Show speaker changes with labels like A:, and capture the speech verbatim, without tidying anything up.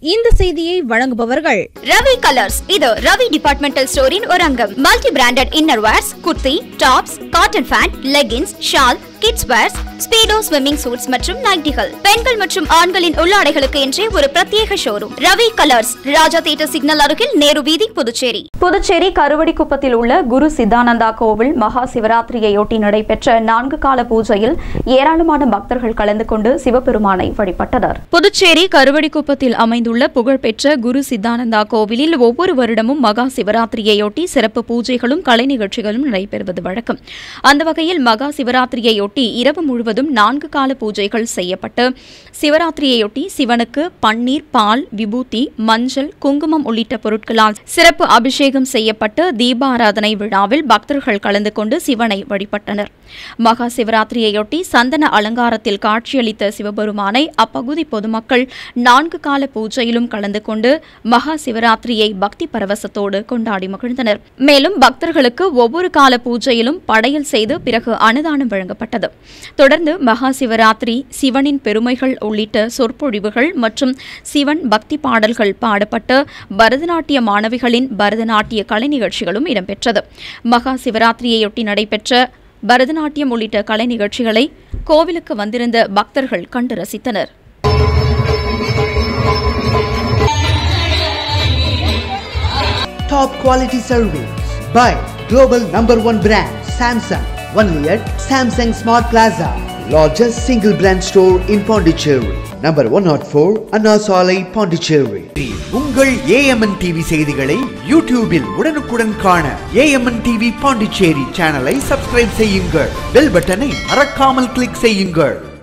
A: இந்த செய்தியை வழங்குபவர்கள்
B: ரவி கலர்ஸ். இது ரவி டிபார்ட்மெண்டல் ஸ்டோரின் ஒரு அங்கம். Multi branded innerwears, kurti, tops, cotton pant, leggings, shawl, kids wears, Speedo swimming suits மற்றும் நைட்டிகள். பெண்கள் மற்றும் ஆண்களின் உள்ளாடைகளுக்கு என்றே ஒரு பிரத்யேக showroom. Ravi colours, Raja theatre signal அருகில், நேரு வீதி, புதுச்சேரி.
C: புதுச்சேரி கருவடிக்குப்பத்தில் உள்ள குரு சிதானந்தா கோவில் மகா சிவராத்திரியையொட்டி நடைபெற்ற நான்கு கால பூஜையில் ஏராளமான பக்தர்கள் கலந்து கொண்டு சிவபெருமானை வழிபட்டனர். புதுச்சேரி கருவடிக்குப்பத்தில் அமைந்துள்ள புகழ்பெற்ற குரு சிதானந்தா கோவிலில் ஒவ்வொரு வருடமும் மகா சிவராத்திரியையொட்டி சிறப்பு பூஜைகளும் கலை நிகழ்ச்சிகளும் நடைபெறுவது வழக்கம். அந்த வகையில் மகா சிவராத்திரியையொட்டி இரவு முழுவதும் நான்கு கால பூஜைகள் செய்யப்பட்டு சிவராத்திரியையொட்டி சிவனுக்கு பன்னீர், பால், விபூதி, மஞ்சள், குங்குமம் உள்ளிட்ட பொருட்களால் சிறப்பு அபிஷேகம் செய்யப்பட்டு தீபாராதனை விழாவில் பக்தர்கள் கலந்து கொண்டு சிவனை வழிபட்டனர். மகா சிவராத்திரியையொட்டி சந்தன அலங்காரத்தில் காட்சியளித்த சிவபெருமானை அப்பகுதி பொதுமக்கள் நான்கு கால பூஜையிலும் கலந்து கொண்டு மகா சிவராத்திரியை பக்தி பரவசத்தோடு கொண்டாடி மகிழ்ந்தனர். மேலும் பக்தர்களுக்கு ஒவ்வொரு கால பூஜையிலும் படையல் செய்து பிறகு அன்னதானம் வழங்கப்பட்டது. தொடர்ந்து மகா சிவராத்திரி, சிவனின் பெருமைகள் உள்ளிட்ட சொற்பொழிவுகள் மற்றும் சிவன் பக்தி பாடல்கள் பாடப்பட்டு பரதநாட்டிய மாணவிகளின் பரதநாட்டிய கலை நிகழ்ச்சிகளும் இடம்பெற்றது. மகா சிவராத்திரியையொட்டி நடைபெற்ற பரதநாட்டியம் உள்ளிட்ட கலை நிகழ்ச்சிகளை கோவிலுக்கு வந்திருந்த பக்தர்கள் கண்டு ரசித்தனர்.
D: Top quality service by global number one brand Samsung. Only at Samsung Smart Plaza, largest single brand store in Pondicherry. Number one oh four Anna Salai, Pondicherry. உங்கள் A M N T V செய்திகளை யூடியூபில் உடனுக்குடன் காண A M N T V Pondicherry சேனலை subscribe செய்யுங்கள். Bell பட்டனை மறக்காமல் click செய்யுங்கள்.